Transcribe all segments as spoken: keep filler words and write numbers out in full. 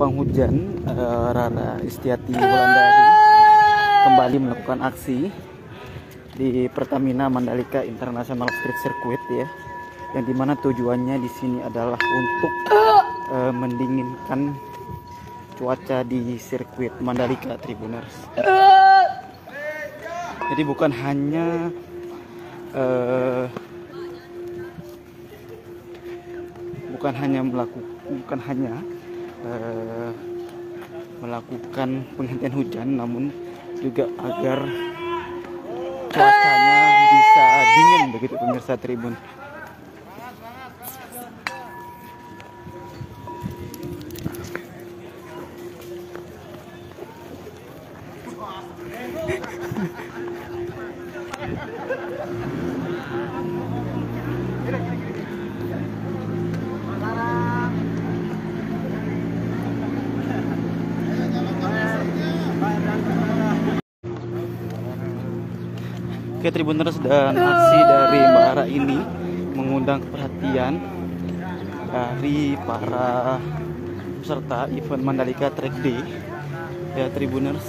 penghujan, uh, Rara Istiati Wulandari kembali melakukan aksi di Pertamina Mandalika International Street Circuit ya, yang dimana tujuannya di sini adalah untuk uh, mendinginkan cuaca di sirkuit Mandalika, Tribuners. Jadi bukan hanya uh, bukan hanya melakukan bukan hanya uh, melakukan penghentian hujan, namun juga agar cuacanya bisa dingin begitu pemirsa Tribun. Oke Tribuners, dan aksi dari Mbak Rara ini mengundang perhatian dari para peserta event Mandalika Track Day ya Tribuners.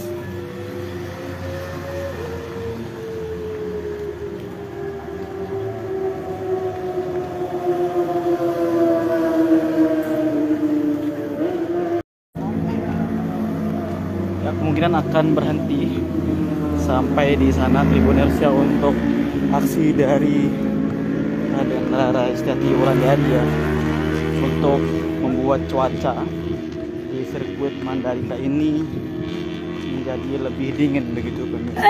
Ya, kemungkinan akan berhenti sampai di sana Tribuners ya untuk aksi dari Raden Rara Istiati Wulandari ya, untuk membuat cuaca di sirkuit Mandalika ini menjadi lebih dingin begitu pemirsa.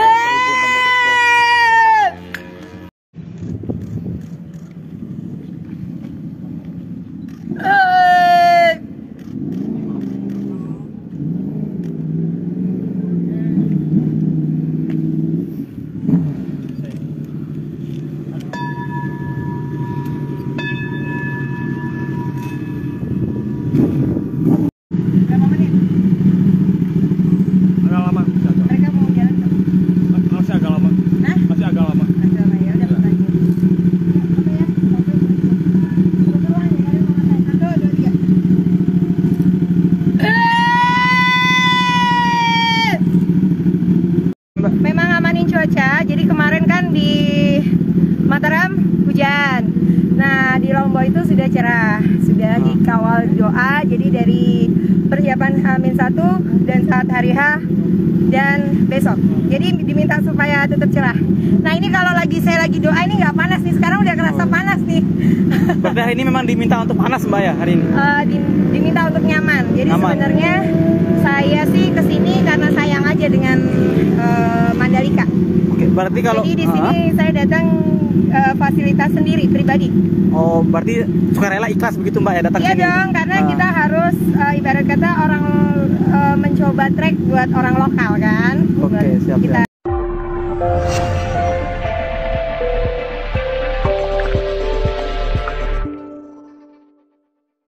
Memang amanin cuaca, jadi kemarin kan di Mataram hujan. Nah di Lombok itu sudah cerah, sudah dikawal doa. Jadi dari persiapan H minus satu dan saat hari H dan besok. Jadi diminta supaya tetap cerah. Nah ini kalau lagi saya lagi doa ini nggak panas nih, sekarang udah kerasa panas nih. Berarti hari ini memang diminta untuk panas Mbak ya hari ini? Uh, di, diminta untuk nyaman. Jadi sebenarnya saya sih kesini karena sayang aja dengan uh, Mandalika. Oke, berarti kalau jadi di sini uh, saya datang uh, fasilitas sendiri pribadi. Oh, berarti sukarela ikhlas begitu Mbak ya datang iya sini? Iya dong, karena uh. kita harus uh, ibarat kata orang uh, mencoba trek buat orang lokal kan. Oke, siap, kita. siap.